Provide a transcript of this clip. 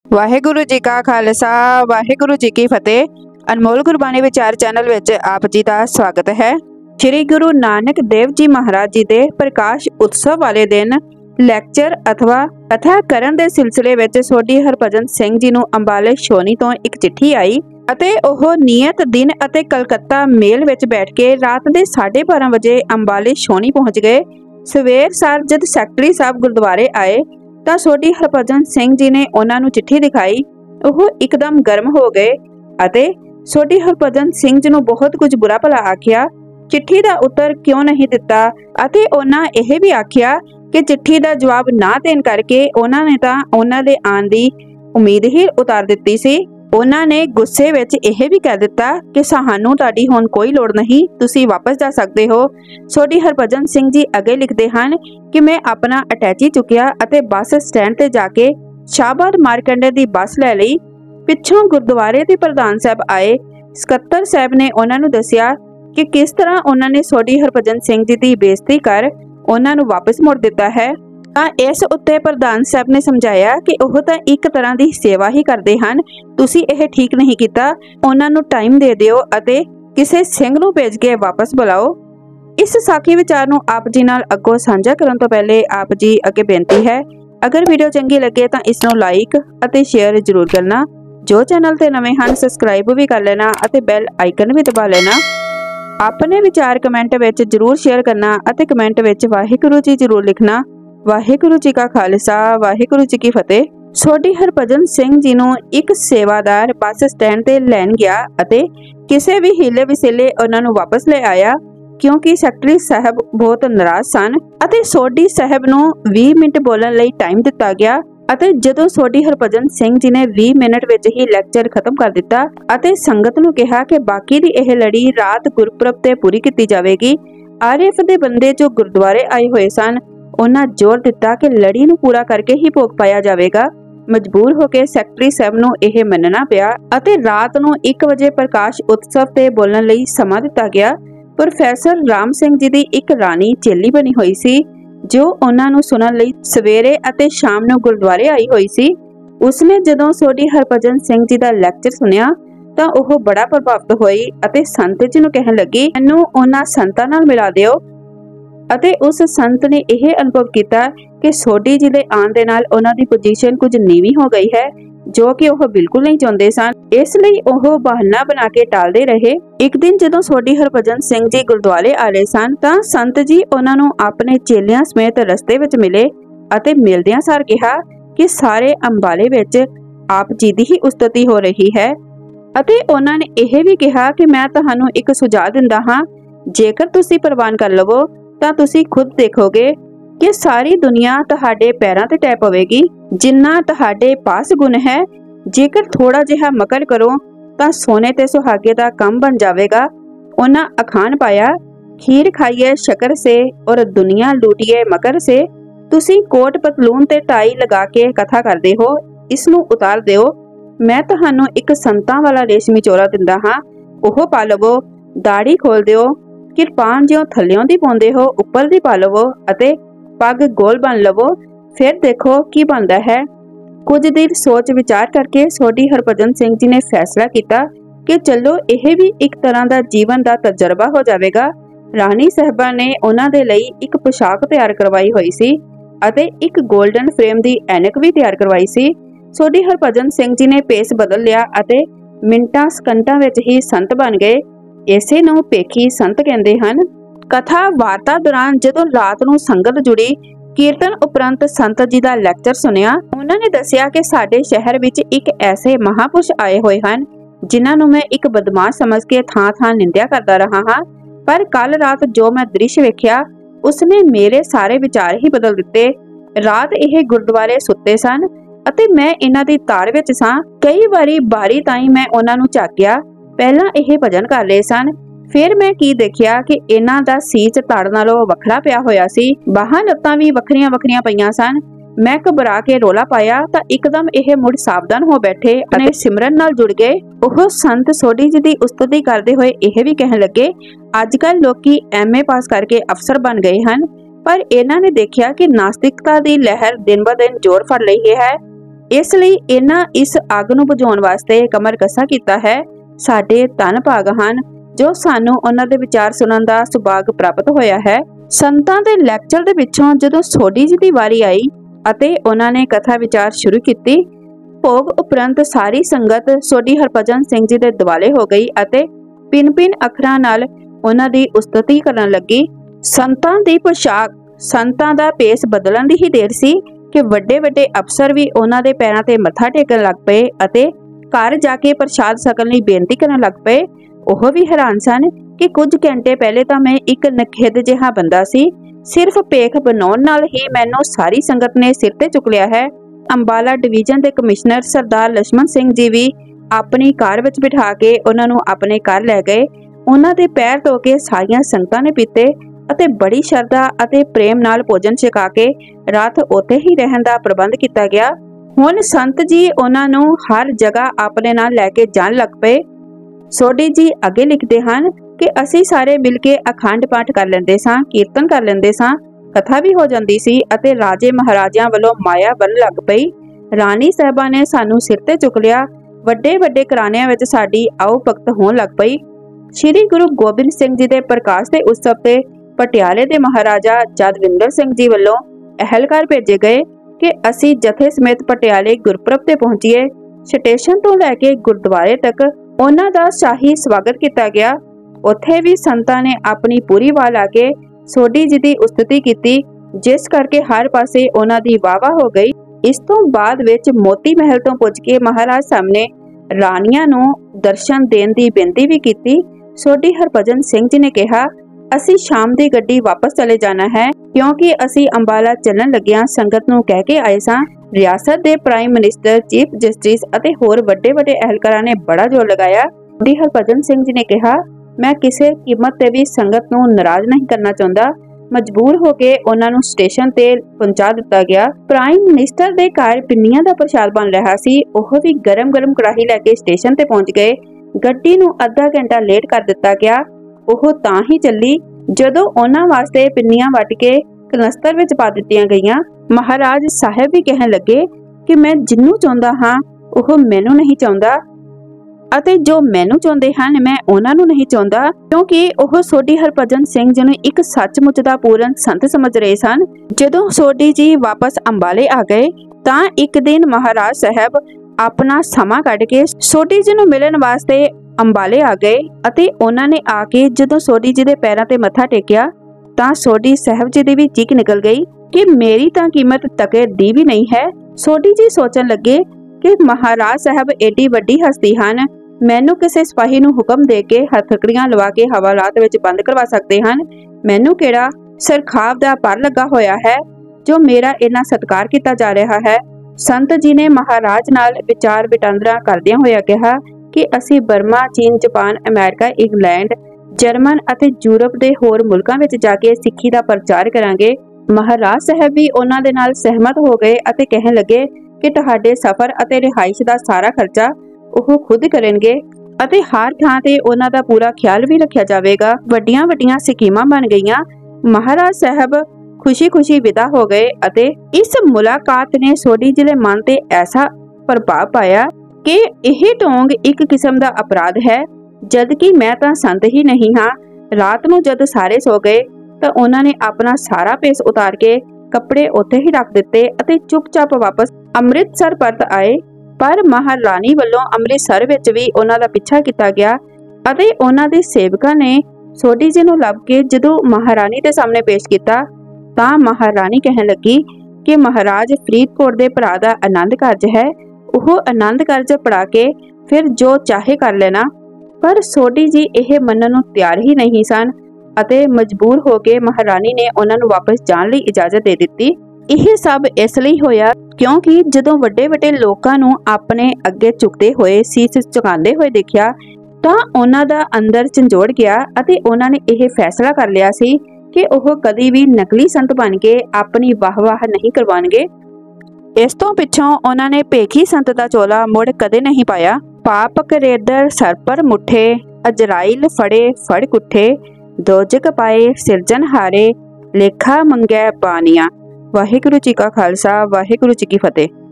ਵਾਹਿਗੁਰੂ ਜੀ ਕਾ ਖਾਲਸਾ ਵਾਹਿਗੁਰੂ ਜੀ ਕੀ ਫਤਿਹ। ਅਨਮੋਲ ਗੁਰਬਾਣੀ ਵਿਚਾਰ ਚੈਨਲ ਵਿੱਚ ਆਪ ਜੀ ਦਾ ਸਵਾਗਤ ਹੈ। ਸ੍ਰੀ ਗੁਰੂ ਨਾਨਕ ਦੇਵ ਜੀ ਮਹਾਰਾਜ ਜੀ ਦੇ ਪ੍ਰਕਾਸ਼ ਉਤਸਵ ਵਾਲੇ ਦਿਨ ਲੈਕਚਰ ਅਥਵਾ ਕਥਾ ਕਰਨ ਦੇ ਸਿਲਸਿਲੇ ਵਿੱਚ ਸੋਢੀ ਹਰਭਜਨ ਸਿੰਘ ਜੀ ਨੂੰ ਅੰਬਾਲੇ ਛਾਉਣੀ ਤੋਂ ਇੱਕ ਚਿੱਠੀ ਆਈ ਅਤੇ ਉਹ ਨਿਯਤ ਦਿਨ ਅਤੇ ਕਲਕੱਤਾ ਮੇਲ ਵਿੱਚ ਬੈਠ ਕੇ ਰਾਤ ਦੇ 12:30 ਵਜੇ ਅੰਬਾਲੇ ਛਾਉਣੀ ਪਹੁੰਚ ਗਏ। ਸਵੇਰ ਸਾਰ ਜਦ ਸੈਕਟਰੀ ਸਾਹਿਬ ਗੁਰਦੁਆਰੇ ਆਏ ਤਾਂ ਸੋਢੀ ਹਰਭਜਨ ਸਿੰਘ ਜੀ ਨੇ ਉਹਨਾਂ ਨੂੰ ਚਿੱਠੀ ਦਿਖਾਈ। ਉਹ ਇੱਕਦਮ ਗਰਮ ਹੋ ਗਏ ਅਤੇ ਸੋਢੀ ਹਰਭਜਨ ਸਿੰਘ ਜੀ ਨੂੰ ਬਹੁਤ ਕੁਝ ਬੁਰਾ ਭਲਾ ਆਖਿਆ। ਚਿੱਠੀ ਦਾ ਉੱਤਰ ਕਿਉਂ ਨਹੀਂ ਦਿੱਤਾ ਅਤੇ ਉਹਨਾਂ ਇਹ ਵੀ ਆਖਿਆ ਕਿ ਚਿੱਠੀ ਦਾ ਜਵਾਬ ਨਾ ਦੇਣ ਕਰਕੇ ਉਹਨਾਂ ਨੇ ਤਾਂ ਉਹਨਾਂ ਦੇ ਆਉਣ ਦੀ ਉਮੀਦ ਹੀ ਉਤਾਰ ਦਿੱਤੀ ਸੀ। ਉਹਨਾਂ ਨੇ ਗੁੱਸੇ ਵਿੱਚ ਇਹ ਵੀ ਕਹਿ ਦਿੱਤਾ ਕਿ ਸਾਨੂੰ ਤੁਹਾਡੀ ਹੁਣ ਕੋਈ ਲੋੜ ਨਹੀਂ, ਤੁਸੀਂ ਵਾਪਸ ਜਾ ਸਕਦੇ ਹੋ। ਸੋਢੀ ਹਰਭਜਨ ਸਿੰਘ ਜੀ ਅੱਗੇ ਲਿਖਦੇ ਹਨ ਕਿ ਮੈਂ ਆਪਣਾ ਅਟੈਚੀ ਚੁੱਕਿਆ ਅਤੇ ਬੱਸ ਸਟੈਂਡ ਤੇ ਜਾ ਕੇ ਸ਼ਾਹਬਾਦ ਮਾਰਕੰਡੇ ਦੀ ਬੱਸ ਲੈ ਲਈ। ਪਿੱਛੋਂ ਗੁਰਦੁਆਰੇ ਦੇ ਪ੍ਰਧਾਨ ਸਾਹਿਬ ਆਏ। ਸਕੱਤਰ ਸਾਹਿਬ ਨੇ ਉਹਨਾਂ ਨੂੰ ਦੱਸਿਆ ਕਿ ਕਿਸ ਤਰ੍ਹਾਂ ਉਹਨਾਂ ਨੇ ਸੋਢੀ ਹਰਭਜਨ ਸਿੰਘ ਜੀ ਦੀ ਬੇਇੱਜ਼ਤੀ ਕਰ ਉਹਨਾਂ ਨੂੰ ਵਾਪਸ ਮੋੜ ਦਿੱਤਾ ਹੈ। ਤਾਂ ਇਸ ਉੱਤੇ ਪ੍ਰਧਾਨ ਸਾਹਿਬ ਨੇ ਸਮਝਾਇਆ ਕਿ ਉਹ ਤਾਂ ਇੱਕ ਤਰ੍ਹਾਂ ਦੀ ਸੇਵਾ ਹੀ ਕਰਦੇ ਹਨ, ਤੁਸੀਂ ਇਹ ਠੀਕ ਨਹੀਂ ਕੀਤਾ। ਉਹਨਾਂ ਨੂੰ ਟਾਈਮ ਦੇ ਦਿਓ ਅਤੇ ਕਿਸੇ ਸਿੰਘ ਨੂੰ ਭੇਜ ਕੇ ਵਾਪਸ ਬੁਲਾਓ। ਇਸ ਸਾਖੀ ਵਿਚਾਰ ਨੂੰ ਆਪ ਜੀ ਨਾਲ ਅੱਗੋਂ ਸਾਂਝਾ ਕਰਨ ਤੋਂ ਪਹਿਲੇ ਆਪ ਜੀ ਅੱਗੇ ਬੇਨਤੀ ਹੈ, ਅਗਰ ਵੀਡੀਓ ਚੰਗੀ ਲੱਗੇ ਤਾਂ ਇਸ ਨੂੰ ਲਾਈਕ ਅਤੇ ਸ਼ੇਅਰ ਜ਼ਰੂਰ ਕਰਨਾ। ਜੋ ਚੈਨਲ ਤੇ ਨਵੇਂ ਹਨ ਸਬਸਕ੍ਰਾਈਬ ਵੀ ਕਰ ਲੈਣਾ ਅਤੇ ਬੈਲ ਆਈਕਨ ਵੀ ਦਬਾ ਲੈਣਾ। ਆਪਣੇ ਵਿਚਾਰ ਕਮੈਂਟ ਵਿੱਚ ਜ਼ਰੂਰ ਸ਼ੇਅਰ ਕਰਨਾ ਅਤੇ ਕਮੈਂਟ ਵਿੱਚ ਵਾਹਿਗੁਰੂ ਜੀ ਜ਼ਰੂਰ ਲਿਖਣਾ। ਵਾਹਿਗੁਰੂ ਜੀ ਕਾ ਖਾਲਸਾ ਵਾਹਿਗੁਰੂ ਜੀ ਕੀ ਫਤਿਹ। ਸੋਢੀ ਹਰਭਜਨ ਸਿੰਘ ਜੀ ਨੂੰ ਇੱਕ ਸੇਵਾਦਾਰ ਬੱਸ ਸਟੈਂਡ ਤੇ ਲੈਣ ਗਿਆ ਅਤੇ ਕਿਸੇ ਵੀ ਹੀਲੇ ਵਸੀਲੇ ਉਹਨਾਂ ਨੂੰ ਵਾਪਸ ਲੈ ਆਇਆ, ਕਿਉਂਕਿ ਸੈਕਟਰੀ ਸਾਹਿਬ ਬਹੁਤ ਨਾਰਾਜ਼ ਸਨ ਅਤੇ ਸੋਢੀ ਸਾਹਿਬ ਨੂੰ 20 ਮਿੰਟ ਬੋਲਣ ਲਈ ਟਾਈਮ ਦਿੱਤਾ ਗਿਆ। ਅਤੇ ਜਦੋਂ ਸੋਢੀ ਹਰਭਜਨ ਸਿੰਘ ਜੀ ਨੇ 20 ਮਿੰਟ ਵਿੱਚ ਹੀ ਲੈਕਚਰ ਖਤਮ ਕਰ ਦਿੱਤਾ ਅਤੇ ਸੰਗਤ ਨੂੰ ਕਿਹਾ ਕਿ ਬਾਕੀ ਦੀ ਇਹ ਲੜੀ ਰਾਤ ਗੁਰਪੁਰਬ ਤੇ ਪੂਰੀ ਕੀਤੀ ਜਾਵੇਗੀ। ਆਰਿਫ ਦੇ ਬੰਦੇ ਜੋ ਗੁਰਦੁਆਰੇ ਆਏ ਹੋਏ ਸਨ ਉਹਨਾਂ ਜ਼ੋਰ ਦਿੱਤਾ ਕਿ ਲੜੀ ਨੂੰ ਪੂਰਾ ਕਰਕੇ ਹੀ ਭੋਗ ਪਾਇਆ ਜਾਵੇਗਾ। ਮਜਬੂਰ ਹੋ ਕੇ ਸੈਕਟਰੀ ਸਾਹਿਬ ਨੂੰ ਇਹ ਮੰਨਣਾ ਪਿਆ ਅਤੇ ਰਾਤ ਨੂੰ 1 ਵਜੇ ਪ੍ਰਕਾਸ਼ ਉਤਸਵ ਤੇ ਬੋਲਣ ਲਈ ਸਮਾਂ ਦਿੱਤਾ ਗਿਆ। ਪ੍ਰੋਫੈਸਰ ਰਾਮ ਸਿੰਘ ਜੀ ਦੀ ਇੱਕ ਰਾਣੀ ਚੇਲੀ ਬਣੀ ਹੋਈ ਸੀ ਜੋ ਉਹਨਾਂ ਨੂੰ ਸੁਣਨ ਲਈ ਸਵੇਰੇ ਅਤੇ ਸ਼ਾਮ ਨੂੰ ਗੁਰਦੁਆਰੇ ਆਈ ਹੋਈ ਸੀ। ਉਸਨੇ ਜਦੋਂ ਸੋਢੀ ਹਰਭਜਨ ਸਿੰਘ ਜੀ ਦਾ ਲੈਕਚਰ ਸੁਣਿਆ ਤਾਂ ਉਹ ਬੜਾ ਪ੍ਰਭਾਵਿਤ ਹੋਈ ਅਤੇ ਸੰਤ ਜੀ ਨੂੰ ਕਹਿਣ ਲੱਗੀ, ਮੈਨੂੰ ਉਹਨਾਂ ਸੰਤਾਂ ਨਾਲ ਮਿਲਾ ਦਿਓ। ਅਤੇ ਉਸ ਸੰਤ ਨੇ ਇਹ ਅਨੁਭਵ ਕੀਤਾ ਕਿ ਸੋਢੀ ਜੀ ਦੇ ਆਉਣ ਦੇ ਨਾਲ ਉਹਨਾਂ ਦੀ ਪੋਜੀਸ਼ਨ ਕੁਝ ਨੀਵੀਂ ਹੋ ਗਈ ਹੈ, ਜੋ ਕਿ ਉਹ ਬਿਲਕੁਲ ਨਹੀਂ ਚਾਹੁੰਦੇ ਸਨ। ਇਸ ਲਈ ਉਹ ਬਹਾਨਾ ਬਣਾ ਕੇ ਟਾਲਦੇ ਰਹੇ। ਇੱਕ ਦਿਨ ਜਦੋਂ ਸੋਢੀ ਹਰਭਜਨ ਸਿੰਘ ਜੀ ਗੁਰਦੁਆਰੇ ਆ ਰਹੇ ਸਨ ਤਾਂ ਸੰਤ ਜੀ ਉਹਨਾਂ ਨੂੰ ਆਪਣੇ ਚੇਲਿਆਂ ਸਮੇਤ ਰਸਤੇ ਵਿੱਚ ਮਿਲੇ ਅਤੇ ਮਿਲਦਿਆਂ ਸਾਰ ਕਿਹਾ ਕਿ ਸਾਰੇ ਅੰਬਾਲੇ ਵਿੱਚ ਆਪ ਜੀ ਦੀ ਹੀ ਉਸਤਤੀ ਹੋ ਰਹੀ ਹੈ। ਅਤੇ ਉਹਨਾਂ ਨੇ ਇਹ ਵੀ ਕਿਹਾ ਕਿ ਮੈਂ ਤੁਹਾਨੂੰ ਇੱਕ ਸੁਝਾਅ ਦਿੰਦਾ ਹਾਂ, ਜੇਕਰ ਤੁਸੀਂ ਪ੍ਰਵਾਨ ਕਰ ਲਵੋ ਤਾਂ ਤੁਸੀਂ ਖੁਦ ਦੇਖੋਗੇ ਕਿ ਸਾਰੀ ਦੁਨੀਆ ਤੁਹਾਡੇ ਪੈਰਾਂ ਤੇ ਟੈ ਪਵੇਗੀ। ਜਿੰਨਾ ਤੁਹਾਡੇ ਪਾਸ ਗੁਣ ਹੈ, ਜੇਕਰ ਥੋੜਾ ਜਿਹਾ ਮਕਰ ਕਰੋ ਤਾਂ ਸੋਨੇ ਤੇ ਸੁਹਾਗੇ ਦਾ ਕੰਮ ਬਣ ਜਾਵੇਗਾ। ਉਹਨਾਂ ਅਖਾਣ ਪਾਇਆ, ਖੀਰ ਖਾਈਏ ਸ਼ਕਰ ਸੇ ਔਰ ਦੁਨੀਆ ਲੂਟੀਏ ਮਕਰ ਸੇ। ਤੁਸੀਂ ਕੋਟ ਪਤਲੂਨ ਤੇ ਟਾਈ ਲਗਾ ਕੇ ਕਥਾ ਕਰਦੇ ਹੋ, ਇਸ ਨੂੰ ਉਤਾਰ ਦਿਓ। ਮੈਂ ਤੁਹਾਨੂੰ ਇੱਕ ਸੰਤਾਂ ਵਾਲਾ ਰੇਸ਼ਮੀ ਚੋਲਾ ਦਿੰਦਾ ਹਾਂ, ਉਹ ਪਾ ਲਵੋ। ਦਾੜੀ ਖੋਲ ਦਿਓ, ਕਿਰਪਾਨ ਜਿਉਂ ਥੱਲਿਓਂ ਦੀ ਪਾਉਂਦੇ ਹੋ ਉੱਪਰ ਦੀ ਪਾ ਲਵੋ ਅਤੇ ਪੱਗ ਗੋਲ ਬਣ ਲਵੋ, ਫਿਰ ਦੇਖੋ ਕੀ ਬਣਦਾ ਹੈ। ਕੁਝ ਦੇਰ ਸੋਚ ਵਿਚਾਰ ਕਰਕੇ ਸੋਢੀ ਹਰਭਜਨ ਸਿੰਘ ਜੀ ਨੇ ਫੈਸਲਾ ਕੀਤਾ ਕਿ ਚਲੋ ਇਹ ਵੀ ਇੱਕ ਤਰ੍ਹਾਂ ਦਾ ਜੀਵਨ ਦਾ ਤਜਰਬਾ ਹੋ ਜਾਵੇਗਾ। ਰਾਣੀ ਸਾਹਿਬਾ ਨੇ ਉਹਨਾਂ ਦੇ ਲਈ ਇੱਕ ਪੋਸ਼ਾਕ ਤਿਆਰ ਕਰਵਾਈ ਹੋਈ ਸੀ ਅਤੇ ਇੱਕ 골ਡਨ ਫਰੇਮ ਦੀ ਐਨਕ ਵੀ ਤਿਆਰ ਕਰਵਾਈ ਸੀ। ਸੋਢੀ ਹਰਭਜਨ ਸਿੰਘ ਜੀ ਨੇ ਭੇਸ ਬਦਲ ਲਿਆ ਅਤੇ ਮਿੰਟਾਂ ਸਕਿੰਟਾਂ ਵਿੱਚ ਹੀ ਸੰਤ ਬਣ ਗਏ। ਇਸੇ ਨੂੰ ਪੇਖੀ ਸੰਤ ਕਹਿੰਦੇ ਹਨ। ਕਥਾ ਵਾਰਤਾ ਦੌਰਾਨ ਜਦੋਂ ਰਾਤ ਨੂੰ ਸੰਗਤ ਜੁੜੀ, ਕੀਰਤਨ ਉਪਰੰਤ ਸੰਤ ਜੀ ਦਾ ਲੈਕਚਰ ਸੁਣਿਆ। ਉਹਨਾਂ ਨੇ ਦੱਸਿਆ ਕਿ ਸਾਡੇ ਸ਼ਹਿਰ ਵਿੱਚ ਇੱਕ ਐਸੇ ਮਹਾਪੁਰਸ਼ ਆਏ ਹੋਏ ਹਨ ਜਿਨ੍ਹਾਂ ਨੂੰ ਮੈਂ ਇੱਕ ਬਦਮਾਸ਼ ਸਮਝ ਕੇ ਥਾਂ-ਥਾਂ ਨਿੰਦਿਆ ਕਰਦਾ ਰਹਾ ਹਾਂ, ਪਰ ਕੱਲ ਰਾਤ ਜੋ ਮੈਂ ਦ੍ਰਿਸ਼ ਵੇਖਿਆ ਉਸਨੇ ਮੇਰੇ ਸਾਰੇ ਵਿਚਾਰ ਹੀ ਬਦਲ ਦਿੱਤੇ। ਰਾਤ ਇਹ ਗੁਰਦੁਆਰੇ ਸੁੱਤੇ ਸਨ ਅਤੇ ਮੈਂ ਇਹਨਾਂ ਦੀ ਤਾਰ ਵਿੱਚ ਸਾਂ। ਕਈ ਵਾਰੀ ਬਾਰੀ ਤਾਈਂ ਮੈਂ ਉਹਨਾਂ ਨੂੰ ਝਾਕਿਆ। ਪਹਿਲਾਂ ਇਹ ਭਜਨ ਕਰ ਰਹੇ ਸਨ, ਫਿਰ ਮੈਂ ਕੀ ਦੇਖਿਆ ਕਿ ਇਹਨਾਂ ਦਾ ਸੀਸ ਧੜ ਨਾਲੋਂ ਵੱਖਰਾ ਪਿਆ ਹੋਇਆ ਸੀ, ਬਾਹਾਂ ਲੱਤਾਂ ਵੀ ਵੱਖਰੀਆਂ ਵੱਖਰੀਆਂ ਪਈਆਂ ਸਨ। ਮੈਂ ਘਬਰਾ ਕੇ ਰੋਲਾ ਪਾਇਆ ਤਾਂ ਇੱਕਦਮ ਇਹ ਮੁੜ ਸਾਵਧਾਨ ਹੋ ਬੈਠੇ ਅਤੇ ਸਿਮਰਨ ਨਾਲ ਜੁੜ ਗਏ। ਉਹ ਸੰਤ ਸੋਢੀ ਜੀ ਦੀ ਉਸਤਤੀ ਕਰਦੇ ਹੋਏ ਇਹ ਵੀ ਕਹਿਣ ਲੱਗੇ, ਅੱਜ ਕੱਲ ਲੋਕੀ MA ਪਾਸ ਕਰਕੇ ਅਫਸਰ ਬਣ ਗਏ ਹਨ, ਪਰ ਇਹਨਾਂ ਨੇ ਦੇਖਿਆ ਕਿ ਨਾਸਤਿਕਤਾ ਦੀ ਲਹਿਰ ਦਿਨ ਬ ਦਿਨ ਜ਼ੋਰ ਫੜ ਲਈ ਹੈ इसलिए इन्हां इस अग नूं बुझाउण वास्ते कमर कसा कीता है। साडे धन भाग हन जो सानू उन्हां दे विचार सुनन दा सुभाग प्राप्त होया है। संतां दे लैक्चर दे विचों जदों सोढी जी दी वारी आई अते उन्हां ने कथा विचार शुरू कीती, भोग उपरंत सारी संगत सोढी हरभजन सिंह जी दे दुआले हो गई अते पिन-पिन अखरां नाल उन्हां दी उस्तति करन लगी। संतां दी पोशाक, संतां दा भेस बदलण दी ही देर सी कि वड्डे-वड्डे अफसर भी उन्हां दे पैरां ते मत्था टेकण लग पए अते घर जाके प्रसाद छकण लई बेनती करन लग पए। ओह भी हैरान सन कि कुछ घंटे पहले तां मैं एक नखिद जिहा बंदा सी, सिर्फ पेख बनाउण नाल ही मैनूं सारी संगत ने सिर ते चुक लिया है। अंबाला डिवीजन के कमिश्नर सरदार लक्ष्मण सिंह जी भी अपनी कार विच बिठा के उन्हां नूं अपने घर लै गए। उन्हां दे पैर धो के सारियां संगतां ने पीते अते बड़ी शरधा अते प्रेम नाल भोजन छका के रात उत्थे ही रहन दा प्रबंध किया गया। हुण संत जी उन्हां नूं हर जगह अपने नाल लैके जाण लग पे। सोढी जी अगे लिखते हैं कि असी सारे मिल के अखंड पाठ कर लेंदे सां, कीर्तन कर लेंदे सां, कथा भी हो जाती सी अते राजे महाराजियां वालों माया बन लग पई। रानी साहबा ने सानू सिर ते चुक लिया, वड्डे वड्डे घराणियां विच साडी आओ भगत होण लग पई। श्री गुरु गोबिंद सिंह जी दे प्रकाश दे उत्सव ते पटियाले दे महाराजा जदविंदर सिंह जी वालों अहलकार भेजे गए कि असी जथे समेत पटियाले गुरपुरब ते पहुंचीए। स्टेशन तो लैके गुरुद्वारे तक उन्हां दा शाही स्वागत किया गया। उत्थे भी संतां ने अपनी पूरी वाल आके सोढी जी दी उस्तति की, जिस करके हर पासे उन्हां दी वाह हो गई। इस तो बाद विच मोती महल तो पुज के महाराज सामने रानियां नूं दर्शन देण दी बेनती भी की। सोढी हरभजन सिंह जी ने कहा, असी शाम दी गड्डी वापस चले जाना है क्योंकि असी अंबाला चलन लगिया संगत नूं कह के आए सां। रियासत दे प्राइम मिनिस्टर, चीफ जस्टिस अते होर वड्डे वड्डे अहलकारां ने बड़ा जोर लगाया। सोढी हरभजन सिंह जी ने कहा, मैं किसी कीमत ते भी संगत नूं नाराज नहीं करना चाहुंदा। मजबूर होके उन्हां नूं स्टेशन ते पहुंचा दिता गया। प्राइम मिनिस्टर दे घर पिन्नियां दा प्रसाद बन रहा सी, ओह भी गरम गरम कड़ाही लैके स्टेशन ते पहुंच गए। गड्डी नूं अद्धा घंटा लेट कर दिता गया। ओह तां ही चली जदों उन्हां वास्ते पिन्नियां वट के कनस्तर विच पा दित्तियां गईयां। महाराज साहब भी कहण लगे कि मैं जिन्नू चाहुंदा हां ओह मैनू नहीं चाहुंदा अते जो मैनू चाहुंदे हन मैं उन्हां नू नहीं चाहुंदा, क्योंकि ओह सोढी हरभजन सिंह जी नू एक सचमुच दा पूर्ण संत समझ रहे सन। जदों सोढी जी वापस अंबाले आ गए तां एक दिन महाराज साहब अपना समा कढ के सोढी जी नू मिलण वास्ते अंबाले आ गए अते उन्हां ने आके जदों सोढी जी दे पैरां ते मत्था टेकिया तां सोढी साहब जी दी भी चीख निकल गई कि मेरी तां कीमत तके दी भी नहीं है। सोढी जी सोचन लगे कि महाराज साहब एडी वड्डी हस्ती हन, मैनू किसी सिपाही नू हुक्म दे के हथकड़ियां लवा के हवालात विच बंद करवा सकते हन। मैनू केड़ा सरखाव दा पर लगा होया है जो मेरा इन्ना सत्कार किया जा रहा है। संत जी ने महाराज नाल विचार विटांदरा करदियां होया कहा कि असी बर्मा, चीन, जापान, अमेरिका, इंग्लैंड, जर्मन अते यूरोप दे होर मुल्कां विच जाके सिੱਖੀ दा प्रचार करांगे। महाराज साहब भी उन्हां दे नाल सहमत हो गए अते कहण लगे कि तुहाडे सफर अते रिहाइश दा सारा खर्चा ओह खुद करनगे अते हर थां ते उन्हां दा पूरा ख्याल भी रखिया जावेगा। वड्डियां वड्डियां स्कीमां बन गईयां। महाराज साहब खुशी खुशी विदा हो गए अते इस मुलाकात ने सोढी जी दे मन ते ऐसा प्रभाव पाया कि यह ढोंग एक किस्म दा अपराध है, जबकि मैं तां संत ही नहीं हाँ। रात नूं जद सारे सो गए तां उन्हां ने अपना सारा भेस उतार के कपड़े उत्थे ही रख दिते अते चुपचाप वापस अमृतसर परत आए। पर महारानी वालों अमृतसर विच भी उन्हां दा पिछा किया गया अते उन्हां दे सेवकां ने सोढी जी नूं लभ के जदों महारानी दे सामने पेश किया तां महारानी कहण लगी कि महाराज फरीदकोट दे भरा दा आनंद कारज है, ओह आनंद कारज पढ़ा के फिर जो चाहे कर लेना। पर सोढी जी यह मनन नूं तैयार ही नहीं सन अते मजबूर होके महारानी ने उन्हां नूं वापस जाण लई इजाजत दे दित्ती। यह सब इसलिए होया क्योंकि जदों वड्डे वड्डे लोकां नूं अपने अगे झुकदे होए सीस झुकांदे होए देखिया तां उन्हां दा अंदर झंजोड़ गया अते उन्हां ने यह फैसला कर लिया सी कि ओह कदी भी नकली संत बन के अपनी वाह-वाह नहीं करवाणगे। इस तो पिछों उन्हां ने भेखी संत दा चोला मुड़ कदे नहीं पाया। पाप करेदर सर पर मुठे, अजराइल फड़े फड़ कुठे, दोजक पाए सिरजन हारे, लेखा मंगै बानिया। वाहिगुरु जी का खालसा, वाहिगुरु जी की फतेह।